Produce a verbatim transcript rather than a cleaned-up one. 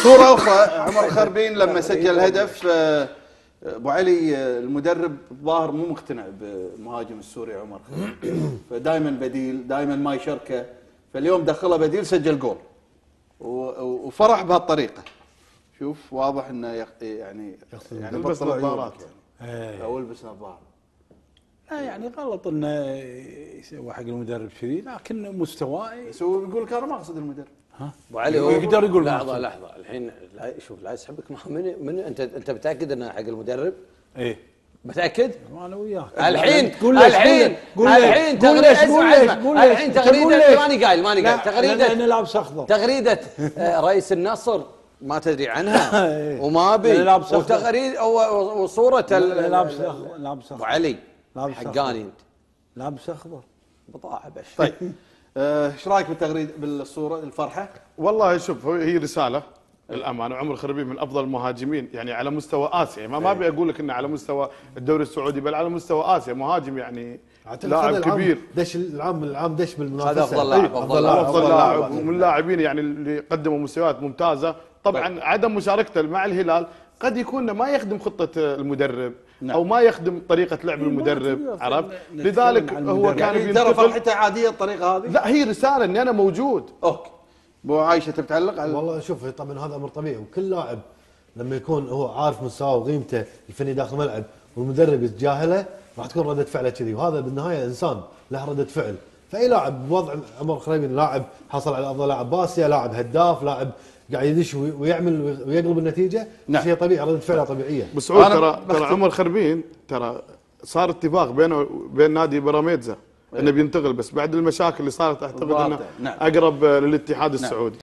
صوره اخرى عمر خربين لما سجل هدف ابو علي المدرب الظاهر مو مقتنع بالمهاجم السوري عمر خربين، فدائما بديل، دائما ما يشاركه، فاليوم دخله بديل سجل جول وفرح بهالطريقه. شوف واضح انه يعني يعني بطل نظارات يعني او البس نظاره. لا يعني غلط انه يسوي حق المدرب كذي، لكن مستواه بس هو يقول كان ما اقصد المدرب. ها ابو علي هو يقدر يقول لحظه لحظه الحين شوف لا يسحبك من من انت انت متاكد انه حق المدرب؟ ايه متاكد؟ انا وياك الحين الحين الحين تغريده الحين تغريده ماني قايل ماني قايل تغريده انا لابس اخضر، تغريده رئيس النصر ما تدري عنها وما ابي، وتغريده وصوره لابس اخضر لابس اخضر ابو علي حقاني انت لابس اخضر بضاعه بش. طيب ايش رايك بالتغريده بالصوره الفرحه؟ والله شوف هي رساله الامانه، عمر خربين من افضل المهاجمين يعني على مستوى اسيا، ما ما ابي اقول لك انه على مستوى الدوري السعودي بل على مستوى اسيا، مهاجم يعني لاعب كبير. دش العام العام دش بالمنافسه، هذا افضل لاعب افضل لاعب افضل لاعب ومن اللاعبين يعني اللي قدموا مستويات ممتازه. طبعا طيب. عدم مشاركته مع الهلال قد يكون ما يخدم خطه المدرب او ما يخدم طريقه لعب المدرب، عرفت؟ لذلك هو كان يعني ترى فرحته عاديه الطريقه هذه؟ لا هي رساله اني انا موجود. اوكي ابو عايشه تبتعلق على والله شوف طبعا هذا امر طبيعي، وكل لاعب لما يكون هو عارف مستواه وقيمته الفني داخل الملعب والمدرب يتجاهله راح تكون رده فعله كذي، وهذا بالنهايه انسان له رده فعل. فاي لاعب بوضع عمر خريبين لاعب حصل على افضل لاعب باسيا، لاعب هداف، لاعب قاعد يدش ويعمل ويقلب النتيجه، نعم. شيء طبيعي، رده فعله طبيعيه. بس ترى ترى عمر خربين ترى صار اتفاق بينه وبين نادي بيراميدز انه بينتقل، بس بعد المشاكل اللي صارت اعتقد انه نعم. اقرب للاتحاد السعودي.